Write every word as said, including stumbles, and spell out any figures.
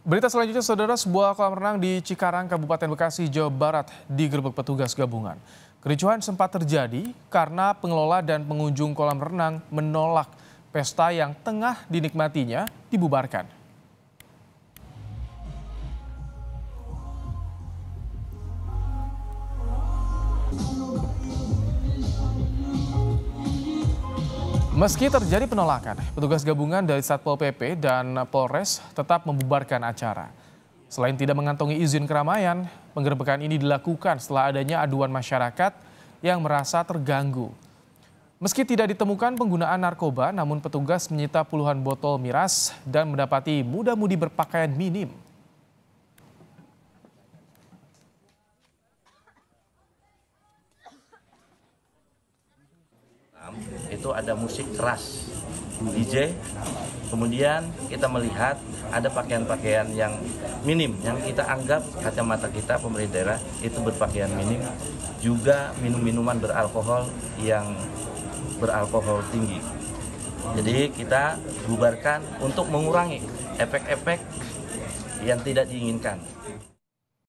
Berita selanjutnya, saudara, sebuah kolam renang di Cikarang, Kabupaten Bekasi, Jawa Barat digerebek petugas gabungan. Kericuhan sempat terjadi karena pengelola dan pengunjung kolam renang menolak pesta yang tengah dinikmatinya dibubarkan. Meski terjadi penolakan, petugas gabungan dari Satpol P P dan Polres tetap membubarkan acara. Selain tidak mengantongi izin keramaian, penggerebekan ini dilakukan setelah adanya aduan masyarakat yang merasa terganggu. Meski tidak ditemukan penggunaan narkoba, namun petugas menyita puluhan botol miras dan mendapati muda-mudi berpakaian minim. Itu ada musik keras, D J, kemudian kita melihat ada pakaian-pakaian yang minim, yang kita anggap kacamata kita pemerintah daerah itu berpakaian minim, juga minum-minuman beralkohol yang beralkohol tinggi. Jadi kita bubarkan untuk mengurangi efek-efek yang tidak diinginkan.